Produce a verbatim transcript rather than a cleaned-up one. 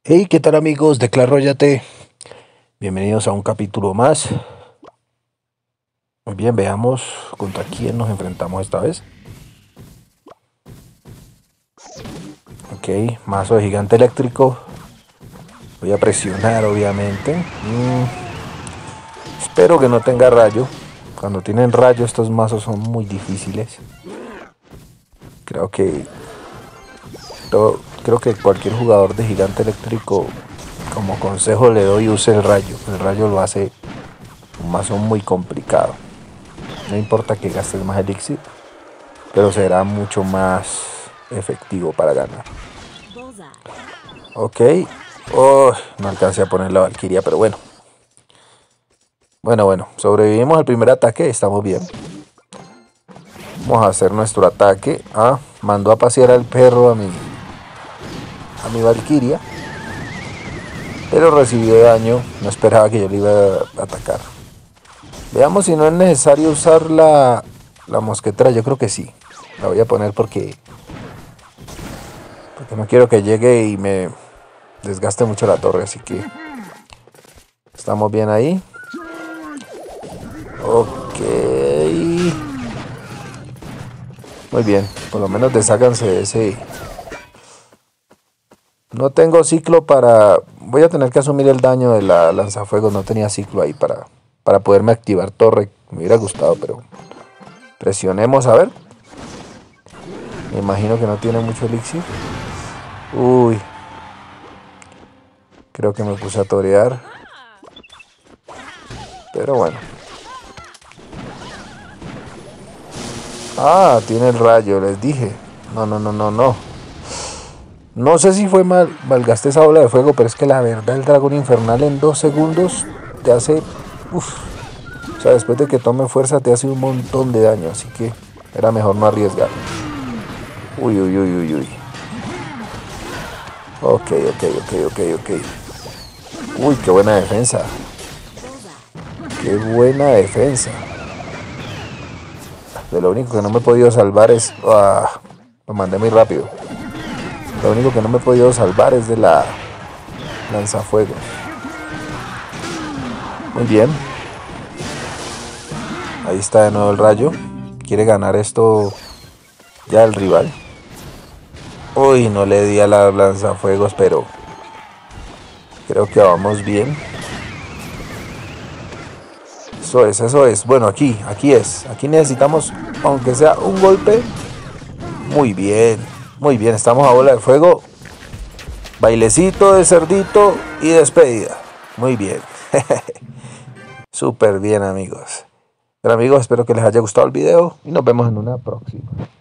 Hey, ¿qué tal amigos de Clash Royale? Bienvenidos a un capítulo más. Muy bien, veamos contra quién nos enfrentamos esta vez. Ok, mazo de gigante eléctrico. Voy a presionar obviamente. Mm, espero que no tenga rayo. Cuando tienen rayo estos mazos son muy difíciles. Creo que... Creo, creo que cualquier jugador de gigante eléctrico, como consejo le doy, use el rayo. El rayo lo hace un mazo muy complicado. No importa que gastes más elixir, pero será mucho más efectivo para ganar. Ok. Oh, no alcancé a poner la Valkyria, pero bueno. Bueno, bueno. Sobrevivimos al primer ataque. Estamos bien. Vamos a hacer nuestro ataque. Ah, mandó a pasear al perro a mi... A mi Valkyria. Pero recibió daño. No esperaba que yo le iba a atacar. Veamos si no es necesario usar la, la mosquetera. Yo creo que sí. La voy a poner porque... Porque no quiero que llegue y me desgaste mucho la torre. Así que... Estamos bien ahí. Ok. Muy bien. Por lo menos desháganse de ese... No tengo ciclo para... Voy a tener que asumir el daño de la lanzafuegos. No tenía ciclo ahí para, para poderme activar torre. Me hubiera gustado, pero... Presionemos a ver. Me imagino que no tiene mucho elixir. Uy. Creo que me puse a torear. Pero bueno. Ah, tiene el rayo, les dije. No, no, no, no, no. No sé si fue mal, malgasté esa bola de fuego, pero es que la verdad el dragón infernal en dos segundos te hace... Uf. O sea, después de que tome fuerza te hace un montón de daño, así que era mejor no arriesgar. Uy, uy, uy, uy, uy. Ok, ok, ok, ok, ok. Uy, qué buena defensa. Qué buena defensa. De lo único que no me he podido salvar es... Ah, lo mandé muy rápido. Lo único que no me he podido salvar es de la lanzafuegos. Muy bien. Ahí está de nuevo el rayo. Quiere ganar esto ya el rival. Uy, no le di a la lanzafuegos, pero creo que vamos bien. Eso es, eso es. Bueno, aquí, aquí es. Aquí necesitamos, aunque sea un golpe. Muy bien. Muy bien, estamos a bola de fuego. Bailecito de cerdito y despedida. Muy bien. Súper bien, amigos. Pero amigos, espero que les haya gustado el video y nos vemos en una próxima.